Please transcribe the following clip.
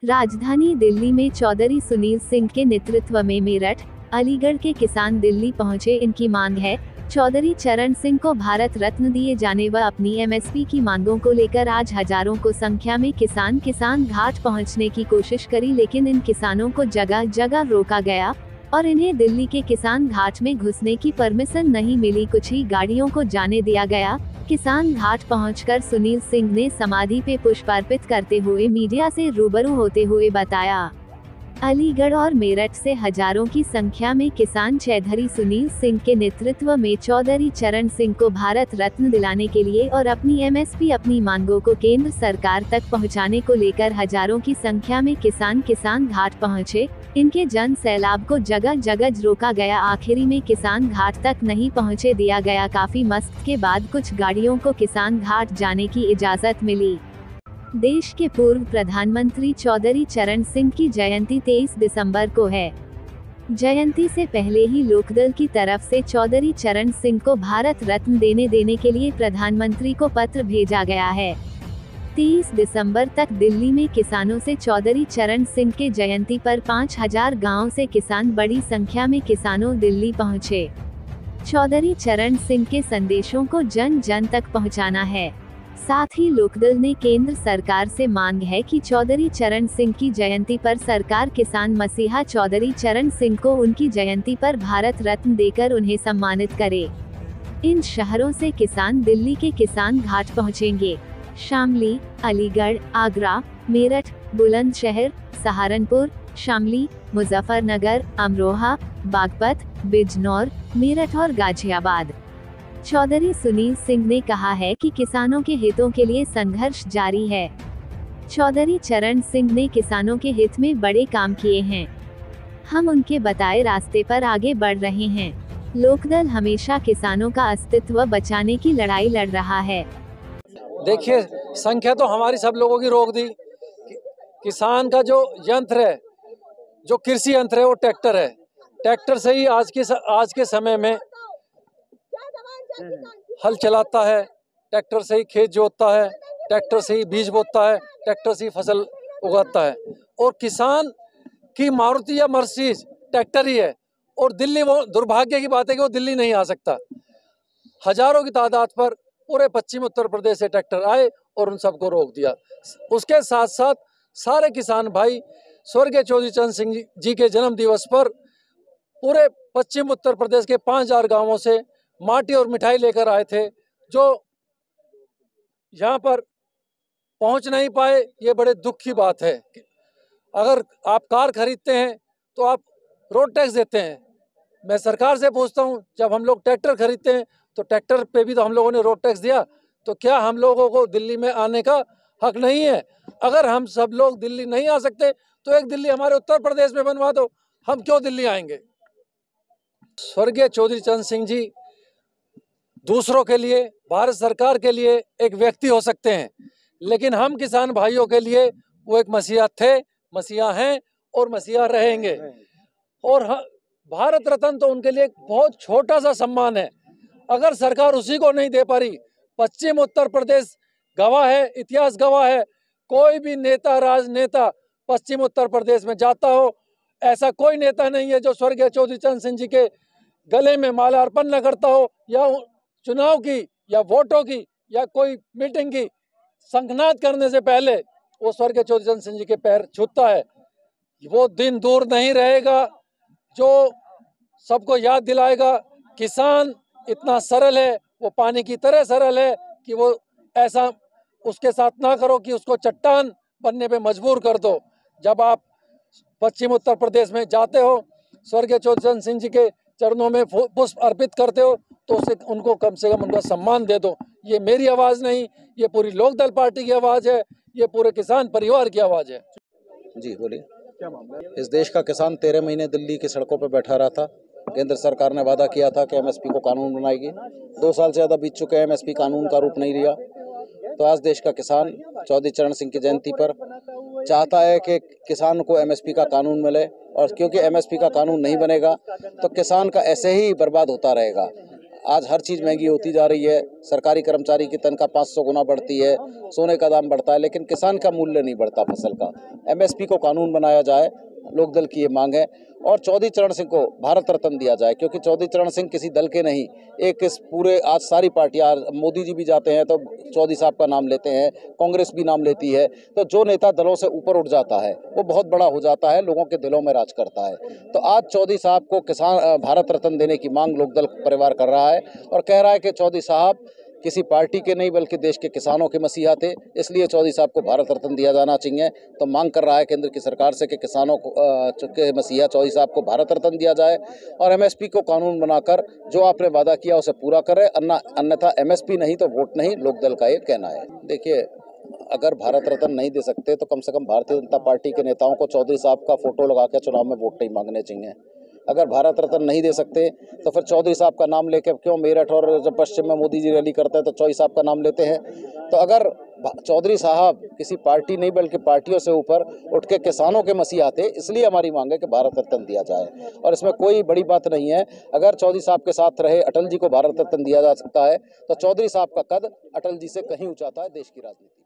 राजधानी दिल्ली में चौधरी सुनील सिंह के नेतृत्व में मेरठ, अलीगढ़ के किसान दिल्ली पहुंचे। इनकी मांग है चौधरी चरण सिंह को भारत रत्न दिए जाने व अपनी एमएसपी की मांगों को लेकर आज हजारों को संख्या में किसान घाट पहुंचने की कोशिश करी, लेकिन इन किसानों को जगह जगह रोका गया और इन्हें दिल्ली के किसान घाट में घुसने की परमिशन नहीं मिली। कुछ ही गाड़ियों को जाने दिया गया। किसान घाट पहुंचकर सुनील सिंह ने समाधि पे पुष्प अर्पित करते हुए मीडिया से रूबरू होते हुए बताया, अलीगढ़ और मेरठ से हजारों की संख्या में किसान चौधरी सुनील सिंह के नेतृत्व में चौधरी चरण सिंह को भारत रत्न दिलाने के लिए और अपनी एमएसपी अपनी मांगों को केंद्र सरकार तक पहुंचाने को लेकर हजारों की संख्या में किसान घाट पहुंचे। इनके जन सैलाब को जगह जगह रोका गया। आखिरी में किसान घाट तक नहीं पहुंचे दिया गया। काफी मशक्कत के बाद कुछ गाड़ियों को किसान घाट जाने की इजाजत मिली। देश के पूर्व प्रधानमंत्री चौधरी चरण सिंह की जयंती 23 दिसंबर को है। जयंती से पहले ही लोकदल की तरफ से चौधरी चरण सिंह को भारत रत्न देने के लिए प्रधानमंत्री को पत्र भेजा गया है। 30 दिसंबर तक दिल्ली में किसानों से चौधरी चरण सिंह के जयंती पर 5000 गांवों से किसान बड़ी संख्या में किसानों दिल्ली पहुंचे। चौधरी चरण सिंह के संदेशों को जन जन तक पहुंचाना है। साथ ही लोकदल ने केंद्र सरकार से मांग है कि चौधरी चरण सिंह की जयंती पर सरकार किसान मसीहा चौधरी चरण सिंह को उनकी जयंती पर भारत रत्न देकर उन्हें सम्मानित करे। इन शहरों से किसान दिल्ली के किसान घाट पहुंचेंगे। शामली, अलीगढ़, आगरा, मेरठ, बुलंदशहर, सहारनपुर, शामली, मुजफ्फरनगर, अमरोहा, बागपत, बिजनौर, मेरठ और गाजियाबाद। चौधरी सुनील सिंह ने कहा है कि किसानों के हितों के लिए संघर्ष जारी है। चौधरी चरण सिंह ने किसानों के हित में बड़े काम किए हैं। हम उनके बताए रास्ते पर आगे बढ़ रहे हैं। लोकदल हमेशा किसानों का अस्तित्व बचाने की लड़ाई लड़ रहा है। देखिए, संख्या तो हमारी सब लोगों की रोक दी। किसान का जो यंत्र है, जो कृषि यंत्र है, वो ट्रैक्टर है। ट्रैक्टर से ही आज के समय में हल चलाता है, ट्रैक्टर से ही खेत जोतता है, ट्रैक्टर से ही बीज बोता है, ट्रैक्टर से ही फसल उगाता है। और किसान की मारुति या मर्सिडीज ट्रैक्टर ही है। और दिल्ली, वो दुर्भाग्य की बात है कि वो दिल्ली नहीं आ सकता। हजारों की तादाद पर पूरे पश्चिम उत्तर प्रदेश से ट्रैक्टर आए और उन सबको रोक दिया। उसके साथ साथ सारे किसान भाई स्वर्गीय चौधरी चरण सिंह जी के जन्म दिवस पर पूरे पश्चिम उत्तर प्रदेश के 5000 गांवों से माटी और मिठाई लेकर आए थे, जो यहाँ पर पहुँच नहीं पाए। ये बड़े दुख की बात है। अगर आप कार खरीदते हैं तो आप रोड टैक्स देते हैं। मैं सरकार से पूछता हूँ, जब हम लोग ट्रैक्टर खरीदते हैं तो ट्रैक्टर पे भी तो हम लोगों ने रोड टैक्स दिया, तो क्या हम लोगों को दिल्ली में आने का हक नहीं है? अगर हम सब लोग दिल्ली नहीं आ सकते तो एक दिल्ली हमारे उत्तर प्रदेश में बनवा दो, हम क्यों दिल्ली आएंगे? स्वर्गीय चौधरी चरण सिंह जी दूसरों के लिए, भारत सरकार के लिए एक व्यक्ति हो सकते हैं, लेकिन हम किसान भाइयों के लिए वो एक मसीहा थे, मसीहा हैं और मसीहा रहेंगे। और भारत रत्न तो उनके लिए एक बहुत छोटा सा सम्मान है। अगर सरकार उसी को नहीं दे पा रही, पश्चिम उत्तर प्रदेश गवाह है, इतिहास गवाह है, कोई भी नेता, राजनेता पश्चिम उत्तर प्रदेश में जाता हो, ऐसा कोई नेता नहीं है जो स्वर्गीय चौधरी चरण सिंह जी के गले में माल्यार्पण न करता हो, या चुनाव की या वोटों की या कोई मीटिंग की शंखनाद करने से पहले वो स्वर्गीय चौधरी चरण सिंह जी के पैर छूता है। वो दिन दूर नहीं रहेगा जो सबको याद दिलाएगा किसान इतना सरल है, वो पानी की तरह सरल है कि वो ऐसा उसके साथ ना करो कि उसको चट्टान बनने पे मजबूर कर दो। जब आप पश्चिम उत्तर प्रदेश में जाते हो, स्वर्गीय चौधरी चरण सिंह जी के चरणों में पुष्प अर्पित करते हो, तो उसे उनको कम से कम उनका सम्मान दे दो। ये मेरी आवाज़ नहीं, ये पूरी लोकदल पार्टी की आवाज़ है, ये पूरे किसान परिवार की आवाज़ है। जी बोलिए, क्या मामला है? इस देश का किसान 13 महीने दिल्ली की सड़कों पर बैठा रहा था। केंद्र सरकार ने वादा किया था कि एमएसपी को कानून बनाएगी। 2 साल से ज़्यादा बीत चुके हैं, एमएसपी कानून का रूप नहीं लिया। तो आज देश का किसान चौधरी चरण सिंह की जयंती पर चाहता है कि किसान को एमएसपी का कानून मिले, और क्योंकि एमएसपी का कानून नहीं बनेगा तो किसान का ऐसे ही बर्बाद होता रहेगा। आज हर चीज़ महंगी होती जा रही है। सरकारी कर्मचारी की तनख्वाह 500 गुना बढ़ती है, सोने का दाम बढ़ता है, लेकिन किसान का मूल्य नहीं बढ़ता फसल का। एमएसपी को कानून बनाया जाए, लोकदल की ये मांग है। और चौधरी चरण सिंह को भारत रत्न दिया जाए, क्योंकि चौधरी चरण सिंह किसी दल के नहीं, एक इस पूरे आज सारी पार्टियां, मोदी जी भी जाते हैं तो चौधरी साहब का नाम लेते हैं, कांग्रेस भी नाम लेती है। तो जो नेता दलों से ऊपर उठ जाता है वो बहुत बड़ा हो जाता है, लोगों के दिलों में राज करता है। तो आज चौधरी साहब को किसान भारत रत्न देने की मांग लोकदल परिवार कर रहा है और कह रहा है कि चौधरी साहब किसी पार्टी के नहीं बल्कि देश के किसानों के मसीहा थे, इसलिए चौधरी साहब को भारत रत्न दिया जाना चाहिए। तो मांग कर रहा है केंद्र की सरकार से कि किसानों को के मसीहा चौधरी साहब को भारत रत्न दिया जाए और एमएसपी को कानून बनाकर जो आपने वादा किया उसे पूरा करें, अन्यथा एमएसपी नहीं तो वोट नहीं, लोकदल का ये कहना है। देखिए, अगर भारत रत्न नहीं दे सकते तो कम से कम भारतीय जनता पार्टी के नेताओं को चौधरी साहब का फोटो लगा के चुनाव में वोट नहीं मांगने चाहिए। अगर भारत रत्न नहीं दे सकते तो फिर चौधरी साहब का नाम लेके क्यों मेरठ और जब पश्चिम में मोदी जी रैली करते हैं तो चौधरी साहब का नाम लेते हैं। तो अगर चौधरी साहब किसी पार्टी नहीं बल्कि पार्टियों से ऊपर उठ के किसानों के मसीहा थे, इसलिए हमारी मांग है कि भारत रत्न दिया जाए। और इसमें कोई बड़ी बात नहीं है। अगर चौधरी साहब के साथ रहे अटल जी को भारत रत्न दिया जा सकता है तो चौधरी साहब का कद अटल जी से कहीं ऊंचा था देश की राजनीति।